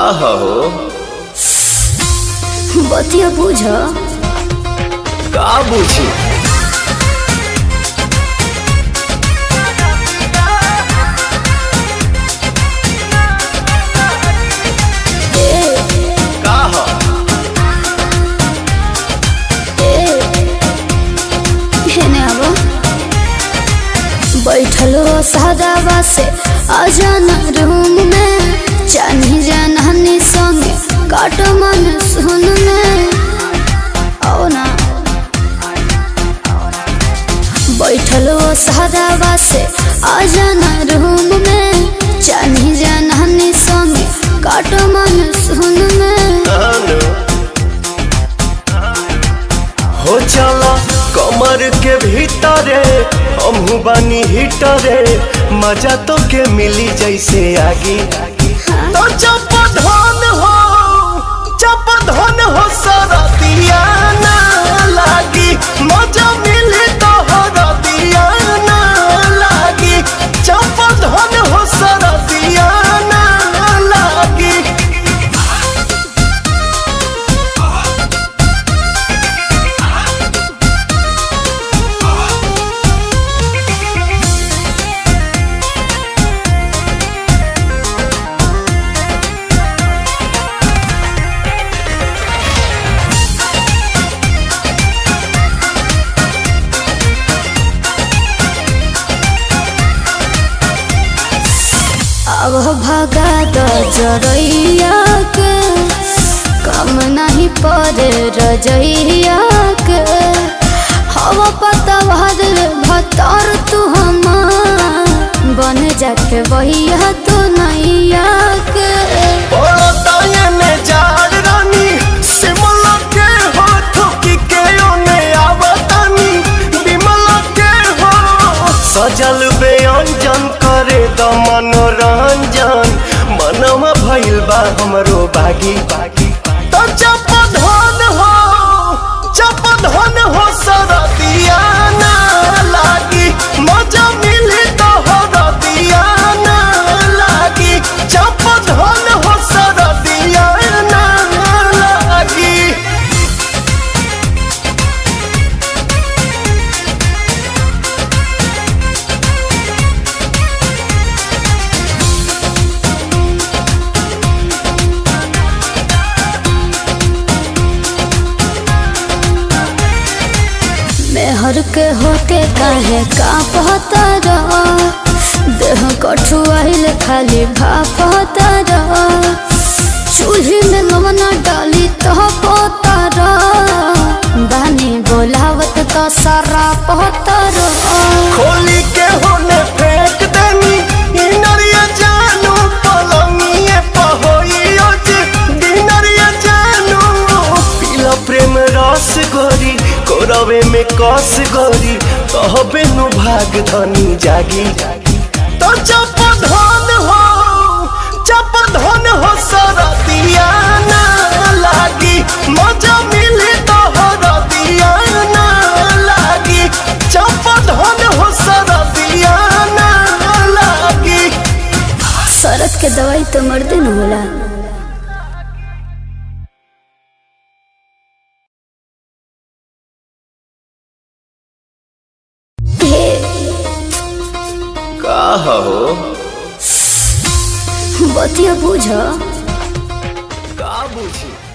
हो बतिया बुझ का बुझी बैठलो सदावा से आजाना रूम में चानी जाननी संगे काट मन सुन में आओ ना बैठलो सदावा से आजाना रूम में चानी जाननी संगे काट मन सुन में हो चला कमर के भीतरे हमहू बानी हिटरे मजा तो के मिली जैसे आगी तो जब धन हो सारा दिया ना लागी मजा मिली तो हरा दिया ना लागी जब धन हो सारा दिया ना लागी अब भगा दो जरैया के कम नहीं पड़े रजैया के हवा पता भतर तू हम बन जाके बहिया तू नैया के सजल व्यंजन करे द मनोरंजन मनवा भइल बा हमरो बागी तो जब धन हो सारा दिया ना लागी मजा मिली तो हरा दिया ना लागी जब धन हो सारा दिया ना लागी मेहर के होके काहे का पता रहा देह कठुआइल खाली भापता रहा चूल्ही में लवना डाली तो पता रहा बानी बोलावत तो सारा पता रहा खोली के होने फेंक देनी इनरिया जानू पलंगिए पहोइयो जे दिनरिया जानू पीला प्रेम रस गोरी कोरवे में कस गोरी कहबे नु भाग धनी जागी तो जब धन हो सारा दिया ना लागी मजा मिली तो हरा दिया ना लागी जब धन हो सारा दिया ना लागी शरत के दवाई तो मर्दे न होला। का हो बतिया बुझ का बुझी